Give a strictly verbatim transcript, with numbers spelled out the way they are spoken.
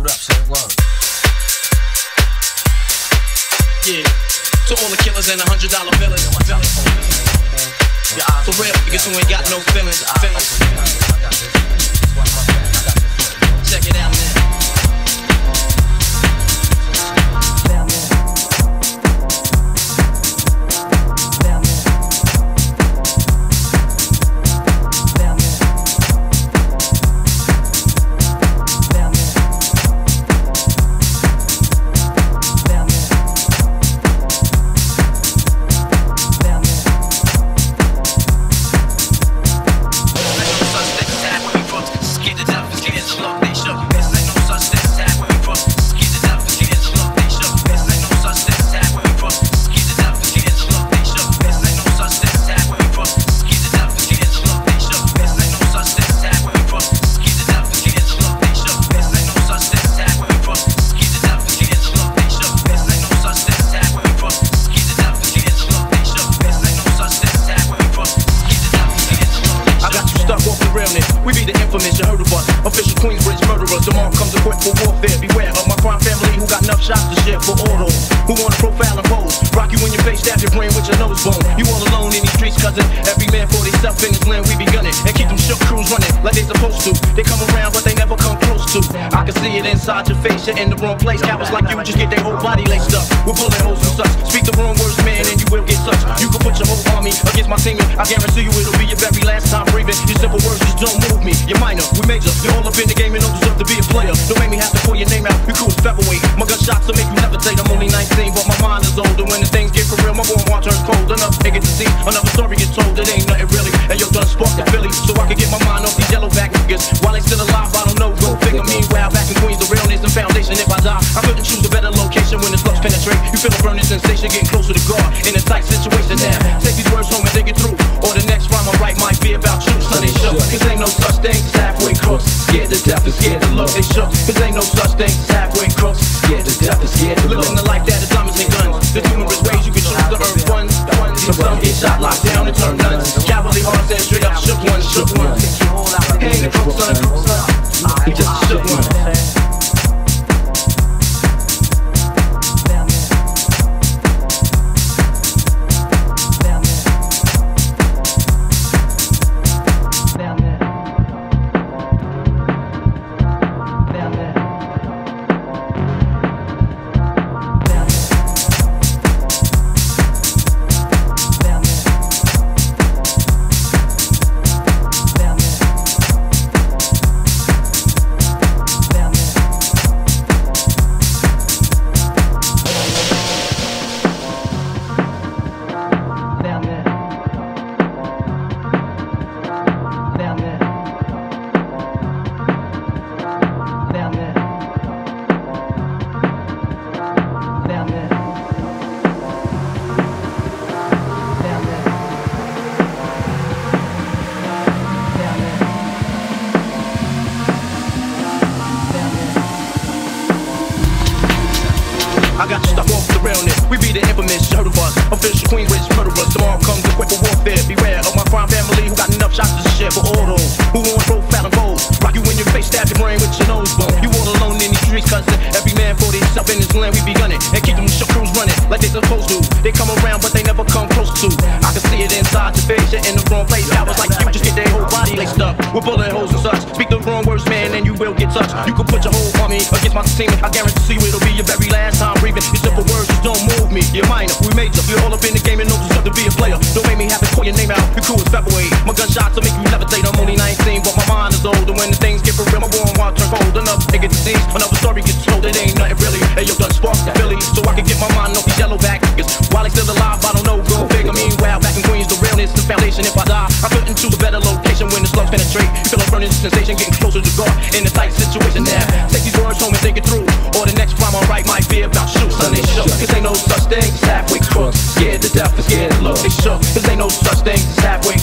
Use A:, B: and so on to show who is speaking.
A: Hold up, say word.
B: Yeah, to all the killers and the hundred dollar billers. For real, because who ain't got no feelings. feelings. Check it out, man. Official Queensbridge murderers, tomorrow comes equipped for warfare. Beware of my crime family who got enough shots to share for all those who wanna profile and pose. Rock you in your face, stab your brain with your nose bone. You all alone in these streets, cousin. Every man for themself in his land, we be gunning and keep them shook crews running like they supposed to. They come around, but they never come close to. I can see it inside your face, you're in the wrong place. Cowards like you just get their whole body laced up with bullet holes and such. Speak the wrong words, man, and you will get such. You can put your whole army against my team. I guarantee you it'll be your very last time breathing. Your simple words just don't move me. You're minor, we major. You're all up in the game and don't deserve to be a player. Don't make me have to pull your name out. We cool as featherweight. My gunshots will make you levitate. I'm only nineteen, but my mind is older. When the things get for real, my warm heart turns cold. Enough niggas to see another story gets told. It ain't nothing really. And yo, done sparked the Philly, so I can get my mind off these yellow back niggas. While they still alive, I don't know. Go figure. Meanwhile, back in Queens, the realness and foundation. If I die, I couldn't choose a better location when the slugs penetrate. You feel a burning sensation, getting closer to God in a tight situation now. Take these words home and think it through. Or the next rhyme I write might be about you, son. They shook, cause ain't no such thing as halfway crooks. Scared to death and scared to look. They shook, cause ain't no such thing as halfway crooks. Scared to death and scared to look. Living the life that is diamonds and guns. There's numerous ways you can choose to earn funds. Some some get shot, locked down and turn guns. Cavalry hard and straight up shook one, shook one. Ain't a crook, son, he just shook one. I got you stuck off the realness. We be the infamous, you heard of us. Official Queensbridge murderers. Tomorrow comes equipped for warfare. Beware of my crime family who got enough shots to share for all those who want profile and pose. Rock you in your face, stab your brain with your nose bone. You all alone in these streets, cousin. Every man for themself in his land, we be gunning and keep them shook crews running like they supposed to. They come around, but they never come close to. I can see it inside your face, you're in the wrong place. Cowards like you just get their whole body laced up with bullet holes and such. Speak the wrong words, man, and you will get touched. You can put your whole army against my team. I guarantee you it'll be your very last time breathing. Your simple words just don't move me. You're minor, we major. You're all up in the game and don't deserve to be a player. Don't make me have to call your name out. You cool as featherweight. My gunshots will make you levitate. I'm only nineteen, but my mind is older. When the things get for real, my warm heart turns cold. Enough niggas to see another story gets told. It ain't nothing really. Hey, yo, done sparked the Philly, so I can get my mind off these yellow back niggas. While they still alive, I don't know. Go figure. Meanwhile, back in Queens, the realness and foundation. If I die, I couldn't choose a better location when the slugs penetrate. You feel a burning sensation, getting closer to God in a tight situation now. Take these words home and think it through. Or the next rhyme I write might be about you, son. They shook, cause ain't no such thing as halfway crooks. Scared to death and scared to look. They shook, cause ain't no such thing as halfway